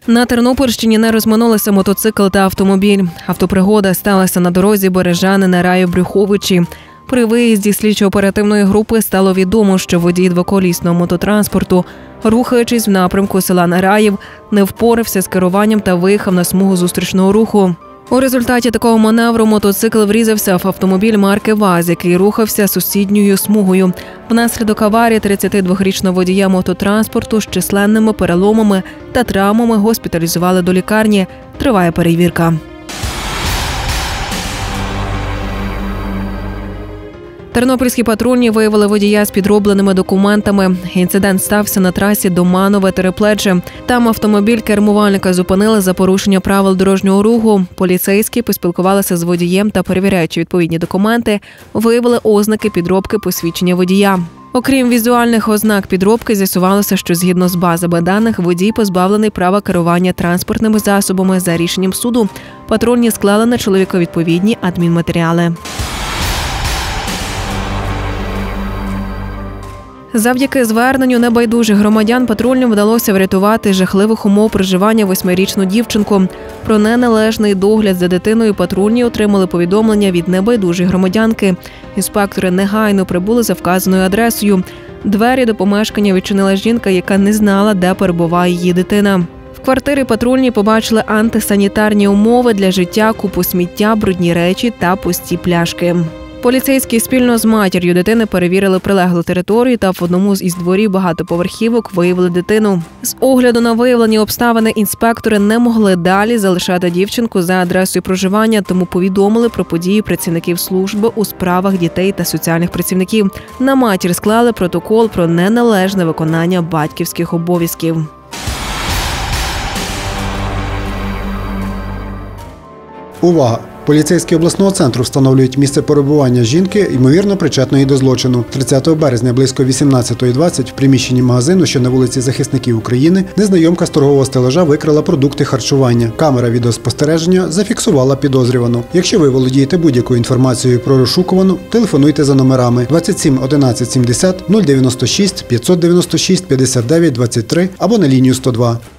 На Тернопільщині не розминулися мотоцикл та автомобіль. Автопригода сталася на дорозі Бережани-Нераїв-Брюховичі. При виїзді слідчо-оперативної групи стало відомо, що водій двоколісного мототранспорту, рухаючись в напрямку села Нераїв, не впорався з керуванням та виїхав на смугу зустрічного руху. У результаті такого маневру мотоцикл врізався в автомобіль марки ВАЗ, який рухався сусідньою смугою. Внаслідок аварії 32-річного водія мототранспорту з численними переломами та травмами госпіталізували до лікарні. Триває перевірка. Тернопільські патрульні виявили водія з підробленими документами. Інцидент стався на трасі Доманове-Тереплече. Там автомобіль кермувальника зупинили за порушення правил дорожнього руху. Поліцейські поспілкувалися з водієм та, перевіряючи відповідні документи, виявили ознаки підробки посвідчення водія. Окрім візуальних ознак підробки, з'ясувалося, що згідно з базами даних водій позбавлений права керування транспортними засобами. За рішенням суду патрульні склали на чоловіка відповідні адмінматеріали. Завдяки зверненню небайдужих громадян патрульним вдалося врятувати з жахливих умов проживання 8-річну дівчинку. Про неналежний догляд за дитиною патрульні отримали повідомлення від небайдужої громадянки. Інспектори негайно прибули за вказаною адресою. Двері до помешкання відчинила жінка, яка не знала, де перебуває її дитина. В квартирі патрульні побачили антисанітарні умови для життя, купу сміття, брудні речі та пусті пляшки. Поліцейські спільно з матір'ю дитини перевірили прилеглу територію та в одному із дворів багатоповерхівок виявили дитину. З огляду на виявлені обставини інспектори не могли далі залишати дівчинку за адресою проживання, тому повідомили про подію працівників служби у справах дітей та соціальних працівників. На матір склали протокол про неналежне виконання батьківських обов'язків. Увага! Поліцейські обласного центру встановлюють місце перебування жінки, ймовірно причетної до злочину. 30 березня близько 18:20 в приміщенні магазину, що на вулиці Захисників України, незнайомка з торгового стелажа викрала продукти харчування. Камера відеоспостереження зафіксувала підозрювану. Якщо ви володієте будь-якою інформацією про розшукувану, телефонуйте за номерами 27 11 70 096 596 59 23 або на лінію 102.